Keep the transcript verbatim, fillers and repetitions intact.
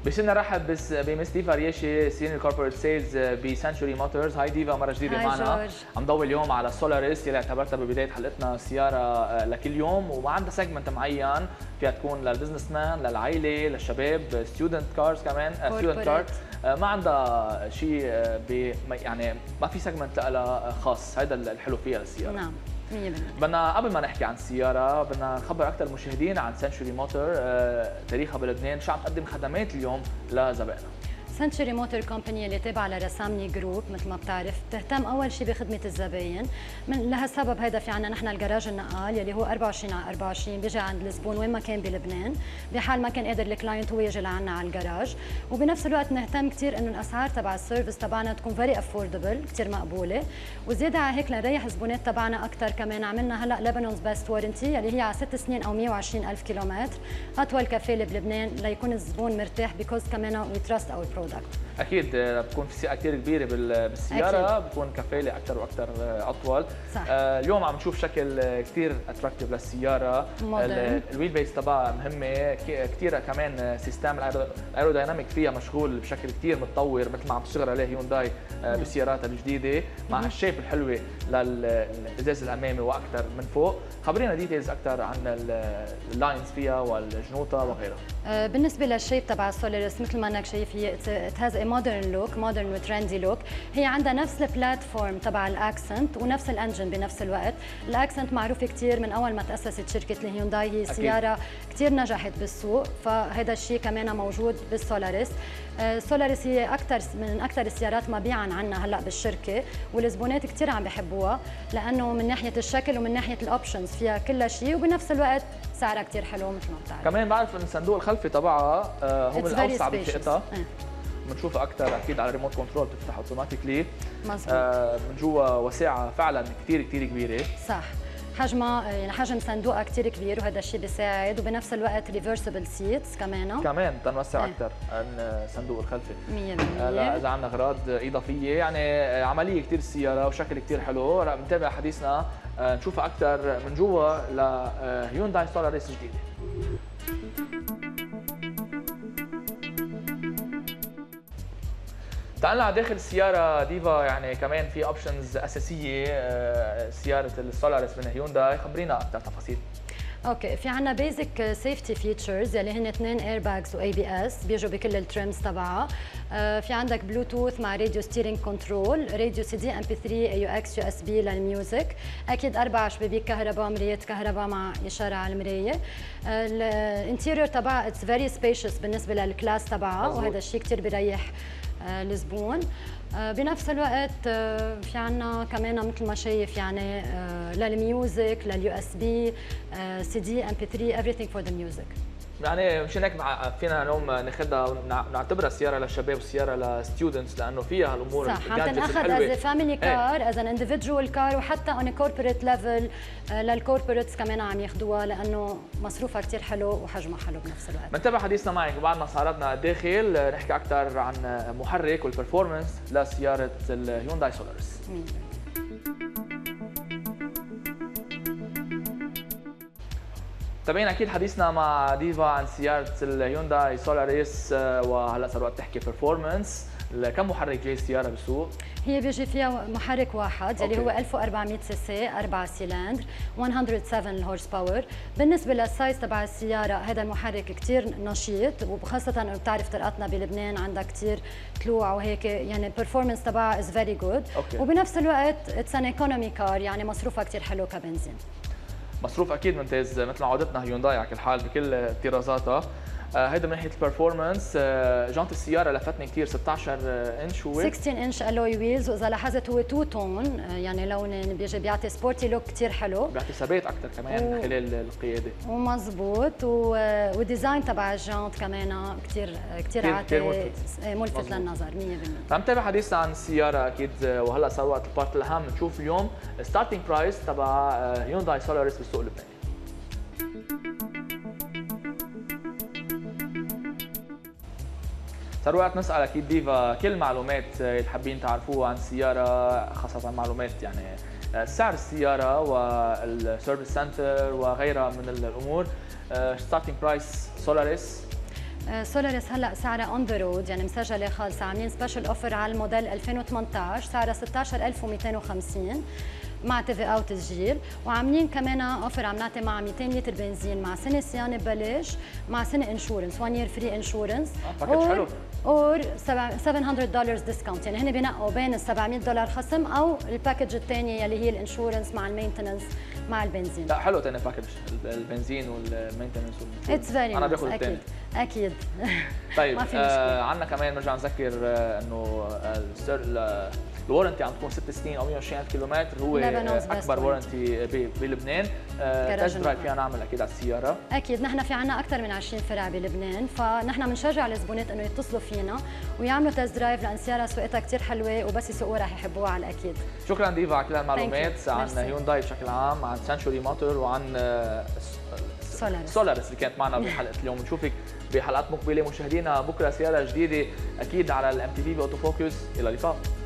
بصير نرحب بس بمس ديفا رياشي سينيور كوربريت سيلز بسنتشوري موتورز. هاي ديفا مره جديده معنا. عم ضوي اليوم على السولاريس اللي اعتبرتها ببدايه حلقتنا سياره لكل يوم، وما عندها سيجمنت معين فيها تكون للبزنس مان، للعائله، للشباب، ستودنت كارز كمان ستودنت كار. ما عندها شيء يعني ما في سيجمنت لها خاص. هذا الحلو فيها للسياره. نعم مية بالمية. بدنا قبل ما نحكي عن السياره بدنا نخبر اكثر المشاهدين عن سنتشوري موتور، تاريخها بلبنان، شو عم تقدم خدمات اليوم لزبائنها. سنتشوري موتور كومباني اللي تابعه لرسامني جروب مثل ما بتعرف بتهتم اول شيء بخدمه الزباين. من لهالسبب هيدا في عندنا نحن الجراج النقال يلي هو أربعة وعشرين على أربعة وعشرين بيجي عند الزبون وين ما كان بلبنان، بحال ما كان قادر الكلاينت هو يجي لعنا على الجراج. وبنفس الوقت نهتم كثير انه الاسعار تبع السيرفيس تبعنا تكون فيري افوردبل، كثير مقبوله. وزياده على هيك لنريح الزبونات تبعنا اكثر كمان عملنا هلا ليبانونز بيست وارنتي يلي هي على ست سنين او مية وعشرين ألف كيلومتر، اطول كفاله بلبنان ليكون الزبون مرتاح بيكوز كمان وي تراست اور برودكت. اكيد بتكون في ثقه كثير كبيره بالسياره، أكيد. بتكون كفاله اكثر واكثر اطول. صح. آه اليوم عم نشوف شكل كثير اتراكتيف للسياره. الويل بيس تبعها مهمه كثير، كمان سيستم الايرودايناميك فيها مشغول بشكل كثير متطور مثل ما عم تشتغل عليه هيونداي آه بسياراتها الجديده، مع هالشيب الحلوه للازاز الامامي واكثر من فوق. خبرينا ديتيلز اكثر عن اللاينز فيها والجنوطه وغيرها. آه بالنسبه للشيب تبع السولاريس مثل ما انك شايف هي ات هاز مودرن لوك، مودرن وترندي لوك. هي عندها نفس البلاتفورم تبع الاكسنت ونفس الانجن بنفس الوقت. الاكسنت معروفه كثير من اول ما تاسست شركه الهيونداي، هي سياره كثير نجحت بالسوق، فهذا الشيء كمان موجود بالسولاريس. السولاريس هي اكثر من اكثر السيارات مبيعا عنا هلا بالشركه، والزبونات كثير عم بحبوها لانه من ناحيه الشكل ومن ناحيه الاوبشنز فيها كل شيء، وبنفس الوقت سعرها كثير حلو مثل ما بتعرف. كمان بعرف ان الصندوق الخلفي تبعها هو من الاوسع بفئتها. بنشوفها اكثر اكيد على ريموت كنترول، بتفتح اوتوماتيكلي. مظبوط. آه من جوا واسعه فعلا كثير كثير كبيره. صح. حجمها يعني حجم صندوقها كثير كبير وهذا الشيء بيساعد، وبنفس الوقت ريفرسبل سيتس كمان كمان تنوسع اكثر عن الصندوق الخلفي. مية بالمية. هلا اذا عندنا اغراض اضافيه يعني عمليه كثير السياره وشكل كثير حلو. رح نتابع حديثنا نشوفها اكثر من جوا لهيونداي سولاريس الجديده. تعالنا على داخل السياره ديفا، يعني كمان في اوبشنز اساسيه سياره السولاريس من هيونداي. خبرينا اكثر تفاصيل. اوكي، في عندنا بيزك سيفتي فيتشرز يلي هن اثنين اير باجز واي بي اس بيجوا بكل التريمز تبعها. في عندك بلوتوث مع راديو ستيرنج كنترول، راديو سي دي ام بي ثلاثة اي يو اكس يو اس بي للميوزك، اكيد اربع شبابيك كهرباء، مرايات كهرباء مع اشاره على المرايه. الانتيريور تبعها اتس فيري سبيشس بالنسبه للكلاس تبعها، وهذا الشيء كثير بيريح الزبون. بنفس الوقت في عنا كمان مثل ما شايف يعني للميوزك، لليو اس بي، سي دي ام بي ثلاثة، everything for the music. يعني مشان هيك فينا اليوم ناخذها ونعتبرها سياره للشباب وسياره للستودنتس، لانه فيها هالامور صح. عم تنأخذ از فاميلي كار، از ان انديفيدوال كار، وحتى اون كوربوريت ليفل للكوربوريتس كمان عم ياخذوها لانه مصروفها كثير حلو وحجمها حلو بنفس الوقت. بنتابع حديثنا معك وبعدنا صارتنا داخل نحكي اكثر عن محرك والبرفورمانس لسياره الهيونداي سولاريس. تابعين اكيد حديثنا مع ديفا عن سياره الهيونداي سولاريس، وهلا صار وقت تحكي برفورمانس. كم محرك جاي السياره بالسوق؟ هي بيجي فيها محرك واحد اللي هو ألف وأربعمية سي سي، أربعة سيلندر، مية وسبعة الهورس باور. بالنسبه للسايز تبع السياره هذا المحرك كثير نشيط، وخاصه انه بتعرف طرقاتنا بلبنان عندها كثير طلوع وهيك، يعني البرفورمانس تبعها از فيري جود، وبنفس الوقت اتس ان ايكونومي كار، يعني مصروفها كثير حلو كبنزين. مصروف اكيد ممتاز مثل ما عودتنا هيونداي على كل حال بكل طرازاتها. هيدا من ناحيه البرفورمانس. جانت السياره لفتني كثير، ستة عشر انش هو ستة عشر انش الوي ويلز، واذا لاحظت هو تو تون، يعني لون بيجي بيعطي سبورتي لوك كثير حلو، بيعطي ثبات اكثر كمان و... خلال القياده. ومظبوط، و... والديزاين تبع الجانت كمان كثير كثير عاطي ملفت للنظر مية بالمية. عم نتابع حديثنا عن السياره اكيد، وهلا صار وقت البارت الاهم نشوف اليوم ستارتنج برايس تبع هيونداي سولاريس بالسوق اللبناني. صار وقت نسال اكيد ديفا كل المعلومات اللي حابين تعرفوها عن السياره، خاصه معلومات يعني سعر السياره والسيرفيس سنتر وغيرها من الامور. ستارتنج برايس سولاريس سولاريس هلا سعرها اون ذا رود، يعني مسجله خالصه، عاملين سبيشال اوفر على الموديل ألفين وثمانطعش سعرها ستة عشر ألف ومئتين وخمسين مع تي في او تسجيل، وعاملين كمان اوفر عم نعطي مع مئتين لتر بنزين مع سنه صيانه ببلاش مع سنه انشورنس وان يير فري انشورنس. اه باكج حلو. اور سبعمئة دولار ديسكاونت، يعني هن بينقوا بين ال سبعمئة دولار خصم او الباكج الثانيه يلي هي الانشورنس مع المينتننس مع البنزين. لا حلو ثاني باكج البنزين والمينتننس. اتس فيري انا باخذ اكيد اكيد. طيب آه عندنا كمان بنرجع نذكر آه انه آه الورنتي عم تكون ست سنين او مئة وعشرين ألف كيلومتر، هو اكبر ورنتي بلبنان. تيست درايف فينا نعمل اكيد على السياره. اكيد نحن في عنا اكثر من عشرين فرع بلبنان، فنحن بنشجع الزبونات انه يتصلوا فينا ويعملوا تيست درايف لان السياره سوقتها كثير حلوه وبس يسوقوها رح يحبوها على الاكيد. شكرا ديفا على كل هالمعلومات عن هيونداي بشكل عام، عن سنتشوري موتور، وعن سولاريس سولاريس اللي كانت معنا بحلقه اليوم. بنشوفك بحلقات مقبله مشاهدينا، بكره سياره جديده اكيد على الام تي في باوتو فوكس. الى اللقاء.